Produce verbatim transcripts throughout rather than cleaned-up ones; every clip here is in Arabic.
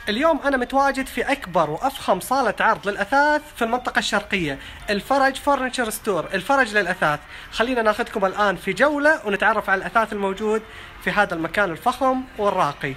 اليوم أنا متواجد في أكبر وأفخم صالة عرض للأثاث في المنطقة الشرقية، الفرج فرنتشر ستور، الفرج للأثاث. خلينا ناخذكم الآن في جولة ونتعرف على الأثاث الموجود في هذا المكان الفخم والراقي.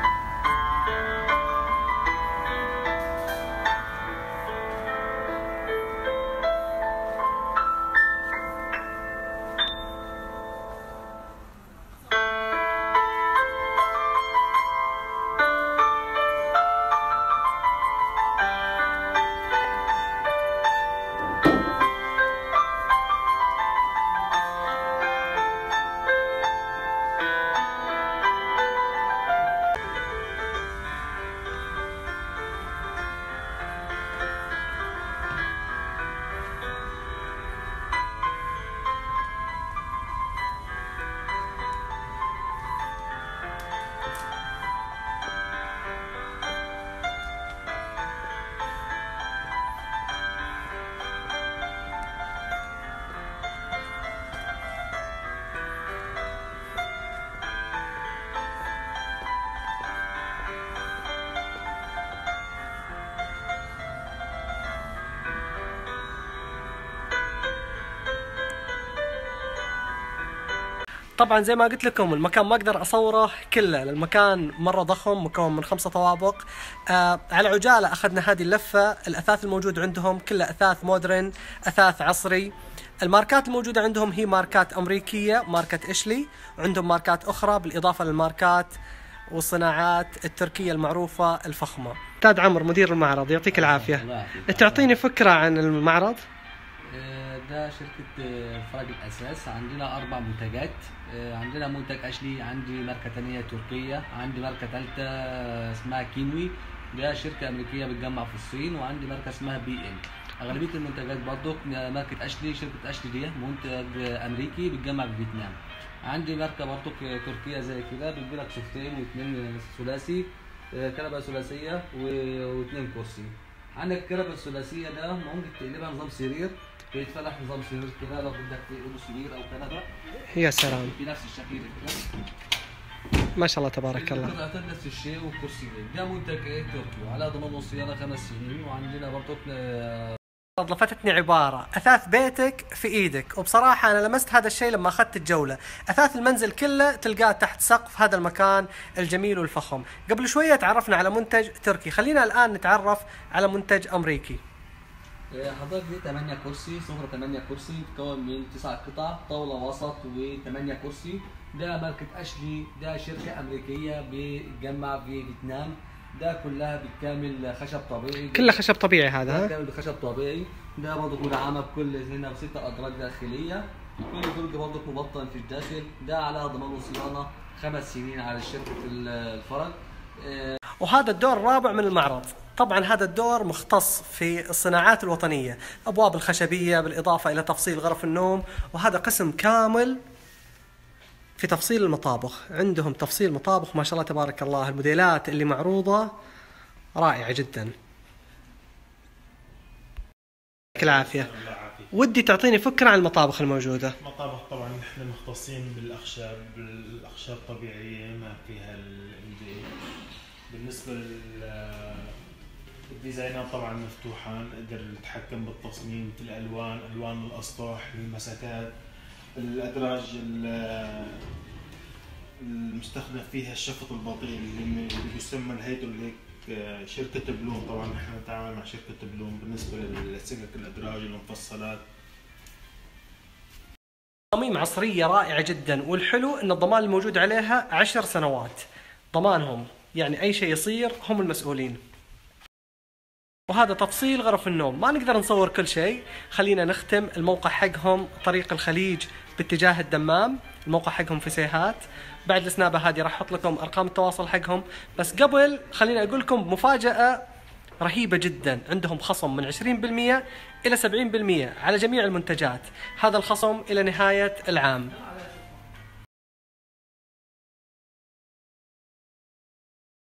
طبعا زي ما قلت لكم المكان ما اقدر اصوره كله، المكان مره ضخم مكون من خمسة طوابق. آه على عجاله اخذنا هذه اللفه. الاثاث الموجود عندهم كله اثاث مودرن، اثاث عصري. الماركات الموجوده عندهم هي ماركات امريكيه، ماركه اشلي، وعندهم ماركات اخرى بالاضافه للماركات والصناعات التركيه المعروفه الفخمه. استاذ عمرو مدير المعرض، يعطيك العافيه. تعطيني فكره عن المعرض؟ ده شركة فرج الأساس. عندنا أربع منتجات. عندنا منتج أشلي، عندي ماركة تانية تركية، عندي ماركة تالتة اسمها كينوي، ده شركة أمريكية بتجمع في الصين، وعندي ماركة اسمها بي إم. أغلبية المنتجات برضو ماركة أشلي، شركة أشلي دي منتج أمريكي بتجمع في فيتنام. عندي ماركة برضو تركية زي كده، بتجيلك صفتين واثنين ثلاثي، كنبة ثلاثية واثنين كرسي. عندك الكنبة الثلاثية ده ممكن تقلبها نظام سرير، بيتفتح نظام سرير كده لو بدك تقلبه سرير او كنبه. يا سلام، في نفس الشكل كده ما شاء الله تبارك الله. قطعتين نفس الشيء وكرسيين. ده منتج ايه تركي وعلى ضمان وصيانه خمس سنين. وعندنا برضه لفتتني عبارة أثاث بيتك في إيدك، وبصراحة أنا لمست هذا الشيء لما أخذت الجولة. أثاث المنزل كله تلقاه تحت سقف هذا المكان الجميل والفخم. قبل شوية تعرفنا على منتج تركي، خلينا الآن نتعرف على منتج أمريكي. حضرتك دي ثمانية كرسي، سفرة ثمانية كرسي بتتكون من تسع قطع، طاولة وسط وثمانية كرسي. ده ماركة أشلي، ده شركة أمريكية بتجمع في فيتنام. ده كلها بالكامل خشب طبيعي، كلها خشب طبيعي. هذا كامل بخشب طبيعي. ده برضه مدعمة بكل هنا بستة أدراج داخلية، كل درج برضه مبطن في الداخل. ده على ضمان وصيانة خمس سنين على شركة الفرج. وهذا الدور الرابع من المعرض. طبعا هذا الدور مختص في الصناعات الوطنية، أبواب الخشبية بالإضافة إلى تفصيل غرف النوم. وهذا قسم كامل في تفصيل المطابخ، عندهم تفصيل مطابخ ما شاء الله تبارك الله. الموديلات اللي معروضة رائعة جدا. يعطيك العافية. ودي تعطيني فكرة عن المطابخ الموجودة. المطابخ طبعا نحن مختصين بالأخشاب، بالأخشاب الطبيعية ما فيها ال دي. بالنسبة للديزاينات طبعا مفتوحة، نقدر نتحكم بالتصميم، مثل الألوان، ألوان الأسطح، المسكات، الأدراج المستخدم فيها الشفط البطيء اللي يسمى الهيدروليك. شركة بلوم، طبعا نحن نتعامل مع شركة بلوم بالنسبة لسكك الأدراج والمفصلات. تصاميم عصرية رائعة جدا، والحلو ان الضمان الموجود عليها عشر سنوات ضمانهم، يعني اي شيء يصير هم المسؤولين. وهذا تفصيل غرف النوم، ما نقدر نصور كل شيء. خلينا نختم. الموقع حقهم طريق الخليج باتجاه الدمام، الموقع حقهم في سيهات. بعد السنابة هذه راح احط لكم ارقام التواصل حقهم، بس قبل خليني اقول لكم مفاجأة رهيبة جدا. عندهم خصم من عشرين بالمئة الى سبعين بالمئة على جميع المنتجات. هذا الخصم الى نهاية العام.